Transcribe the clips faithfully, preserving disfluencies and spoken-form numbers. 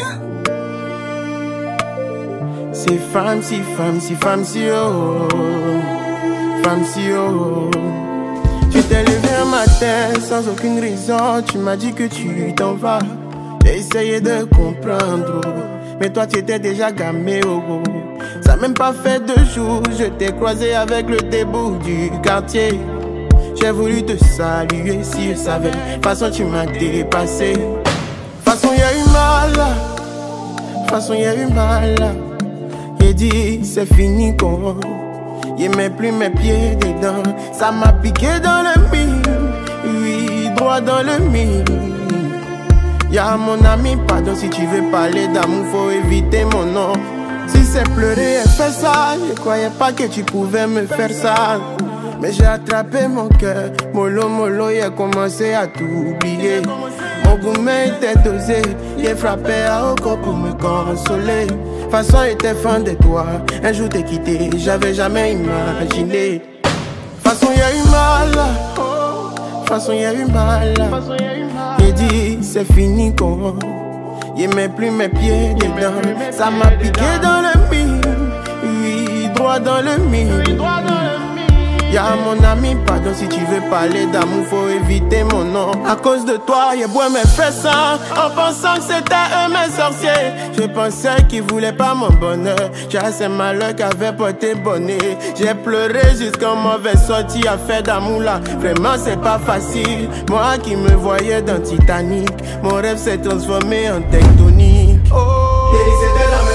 C'est femme si, femme si, femme si, oh. Femme si, oh. Tu t'es levé un matin sans aucune raison. Tu m'as dit que tu t'en vas. J'ai essayé de comprendre, oh. Mais toi tu étais déjà gamé, oh, oh. Ça n'a même pas fait deux jours. Je t'ai croisé avec le début du quartier. J'ai voulu te saluer si je savais. De toute façon tu m'as dépassé. De toute façon y'a eu mal. De toute façon y'a eu mal. J'ai dit c'est fini qu'on. Y'a même plus mes pieds dedans. Ça m'a piqué dans le mille. Oui, droit dans le mille. Y'a mon ami, pardon si tu veux parler d'amour, faut éviter mon nom. Si c'est pleurer, elle fait ça. Je croyais pas que tu pouvais me faire ça. Mais j'ai attrapé mon cœur. Mollo, mollo, il a commencé à t'oublier. Mon gourmet était dosé. Il frappé à au corps pour me consoler. De toute façon, j'étais fan de toi. Un jour t'es quitté, j'avais jamais imaginé. De toute façon, y'a eu mal. De toute façon, y'a eu mal. J'ai dit, c'est fini qu'on. Y'a même plus mes pieds dedans. Ça m'a piqué dans le mille. Oui, droit dans le mille. Y'a mon ami, pardon si tu veux parler d'amour, faut éviter mon nom. À cause de toi, y'a beau me faire ça, en pensant que c'était eux mes sorciers. Je pensais qu'ils voulaient pas mon bonheur. J'ai assez malheur qu'avait porté bonnet. J'ai pleuré jusqu'en mauvais sorti à faire d'amour là. Vraiment c'est pas facile. Moi qui me voyais dans Titanic, mon rêve s'est transformé en tectonique. Oh, et c'était dans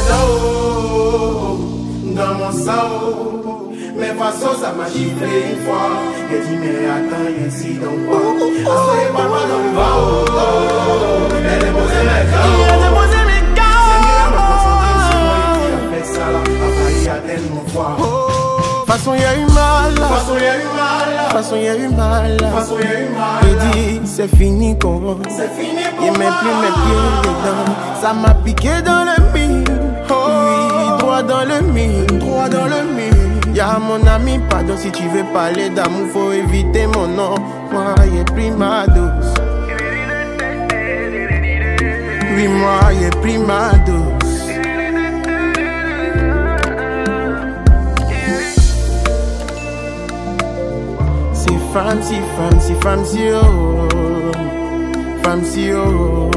mes dents, dans mon sang. Mais façon ça m'a giflé une fois. J'ai dit mais attends, y'a ici donc quoi. Assoyez pas mal dans le bas, oh, oh. Elle a déposé mes gars. Elle a déposé mes gars. C'est mieux à me concentrer sur moi. Il a fait ça là, a failli atteindre mon foie. De toute façon y'a eu mal. De toute façon y'a eu mal. De toute façon y'a eu mal. De toute façon y'a eu mal. J'ai dit c'est fini qu'on. C'est fini pour moi. Y'a même plus mes pieds dedans. Ça m'a piqué dans le mille. Oui, droit dans le mille. Droit dans le mille. Y'a mon ami, pardon si tu veux parler d'amour, faut éviter mon nom. Moi, j'ai pris ma dose. Oui, moi, j'ai pris ma dose. C'est femme si, femme si, femme si, oh. Femme si, oh.